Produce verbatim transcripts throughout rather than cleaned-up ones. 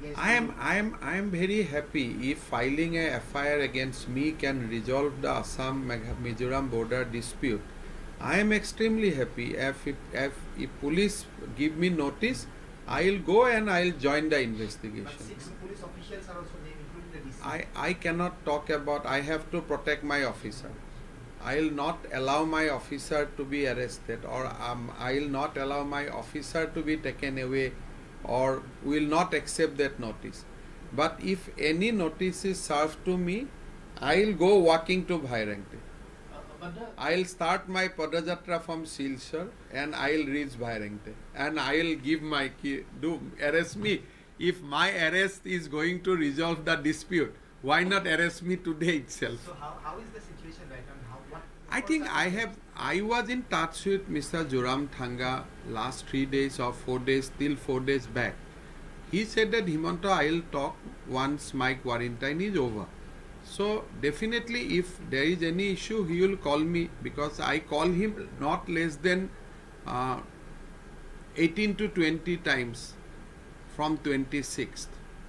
against I am, you? I am, I am very happy if filing a F I R against me can resolve the Assam Mizoram border dispute. I am extremely happy. If, if, if, if police give me notice, I'll go and I'll join the investigation. But six police officials are also named, including the D C. I, I cannot talk about, I have to protect my officer. I'll not allow my officer to be arrested, or um, I'll not allow my officer to be taken away, or will not accept that notice. But if any notice is served to me, I'll go walking to Bhairangte. Uh, but the, I'll start my Padajatra from Silchar and I'll reach Bhairangte. And I'll give my key, do arrest me. If my arrest is going to resolve the dispute, why not arrest me today itself? so how, how is the situation right now? How, what, I what think are I the- have, I was in touch with Mister Joram Thanga last three days or four days, till four days back. He said that Himanta, I'll talk once my quarantine is over. So definitely if there is any issue, he will call me, because I call him not less than uh, eighteen to twenty times from twenty-sixth.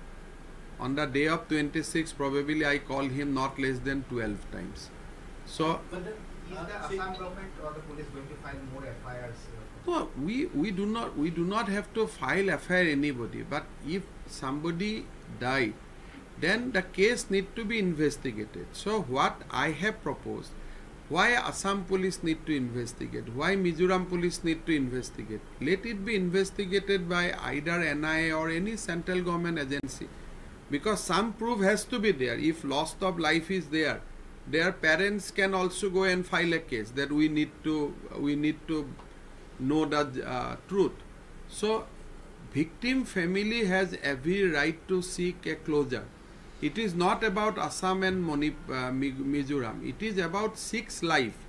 On the day of twenty-sixth, probably I call him not less than twelve times. So But then, is Uh, the see- Assam government or the police going to file more F I Rs? Uh, no, we, we do not we do not have to file F I R anybody. But if somebody died, then the case need to be investigated. So what I have proposed, why Assam police need to investigate, why Mizoram police need to investigate, let it be investigated by either N I A or any central government agency, because some proof has to be there. If loss of life is there, their parents can also go and file a case that we need to we need to know the uh, truth. So victim family has every right to seek a closure. It is not about Assam and Moni, uh, Mizoram. It is about six life.